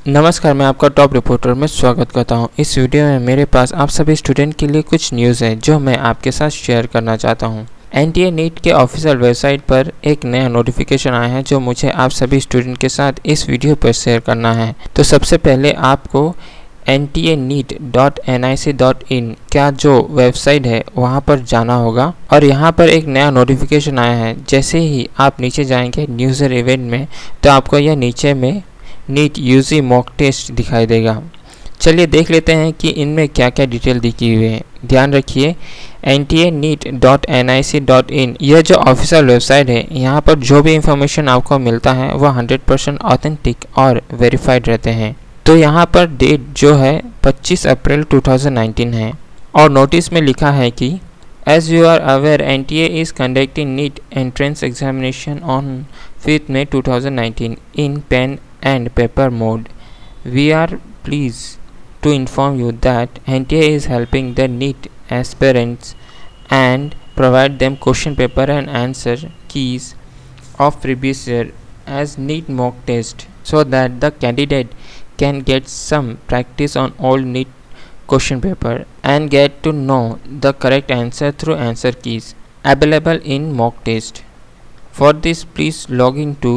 नमस्कार, मैं आपका टॉप रिपोर्टर में स्वागत करता हूं। इस वीडियो में मेरे पास आप सभी स्टूडेंट के लिए कुछ न्यूज़ है जो मैं आपके साथ शेयर करना चाहता हूं। एनटीए नीट के ऑफिशियल वेबसाइट पर एक नया नोटिफिकेशन आया है जो मुझे आप सभी स्टूडेंट के साथ इस वीडियो पर शेयर करना है। तो सबसे पहले आपको ntaneet.nic.in क्या जो वेबसाइट है वहां पर जाना होगा और यहां पर एक नया नोटिफिकेशन आया है। जैसे ही आप नीचे जाएंगे न्यूज़र इवेंट में तो आपको यह नीचे में नीट यूजी मॉक टेस्ट दिखाई देगा। चलिए देख लेते हैं कि इनमें क्या क्या डिटेल दिखी हुई है। ध्यान रखिए, ntaneet.nic.in यह जो ऑफिशियल वेबसाइट है, यहाँ पर जो भी इंफॉर्मेशन आपको मिलता है वह 100% ऑथेंटिक और वेरीफाइड रहते हैं। तो यहाँ पर डेट जो है 25 अप्रैल 2019 है और नोटिस में लिखा है कि As you are aware, NTA is conducting NEET entrance examination on 5th May 2019 in pen and paper mode. We are pleased to inform you that NTA is helping the NEET aspirants and provide them question paper and answer keys of previous year as NEET mock test so that the candidate can get some practice on all NEET question paper and get to know the correct answer through answer keys available in mock test. For this, please log in to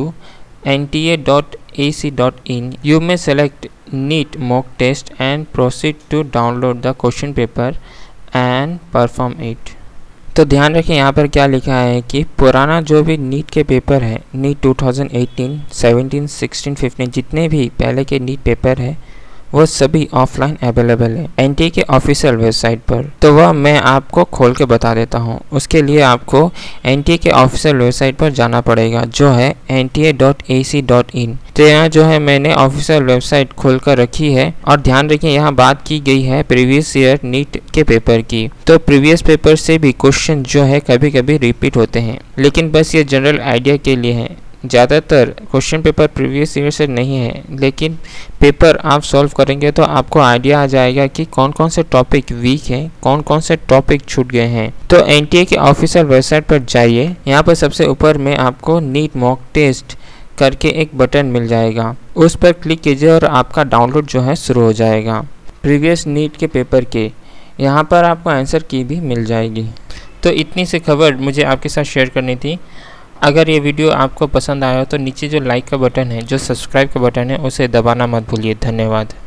nta.ac.in. You may select NEET mock test and proceed to download the question paper and perform it. तो ध्यान रखें यहाँ पर क्या लिखा है कि पुराना जो भी नीट के पेपर है, नीट 2018, 17, 16, 15 जितने भी पहले के नीट पेपर है वो सभी ऑफलाइन अवेलेबल है एनटीए के ऑफिशियल वेबसाइट पर। तो वह मैं आपको खोल के बता देता हूँ। उसके लिए आपको एनटीए के ऑफिशियल वेबसाइट पर जाना पड़ेगा जो है nta.ac.in। तो यहाँ जो है मैंने ऑफिशियल वेबसाइट खोल कर रखी है और ध्यान रखिए यहाँ बात की गई है प्रीवियस ईयर नीट के पेपर की। तो प्रीवियस पेपर से भी क्वेश्चन जो है कभी कभी रिपीट होते हैं, लेकिन बस ये जनरल आइडिया के लिए है। ज़्यादातर क्वेश्चन पेपर प्रीवियस ईयर से नहीं है, लेकिन पेपर आप सॉल्व करेंगे तो आपको आइडिया आ जाएगा कि कौन कौन से टॉपिक वीक हैं, कौन कौन से टॉपिक छूट गए हैं। तो एनटीए के ऑफिशियल वेबसाइट पर जाइए, यहाँ पर सबसे ऊपर में आपको नीट मॉक टेस्ट करके एक बटन मिल जाएगा, उस पर क्लिक कीजिए और आपका डाउनलोड जो है शुरू हो जाएगा प्रीवियस नीट के पेपर के। यहाँ पर आपको आंसर की भी मिल जाएगी। तो इतनी सी खबर मुझे आपके साथ शेयर करनी थी। अगर ये वीडियो आपको पसंद आया हो तो नीचे जो लाइक का बटन है, जो सब्सक्राइब का बटन है, उसे दबाना मत भूलिए। धन्यवाद।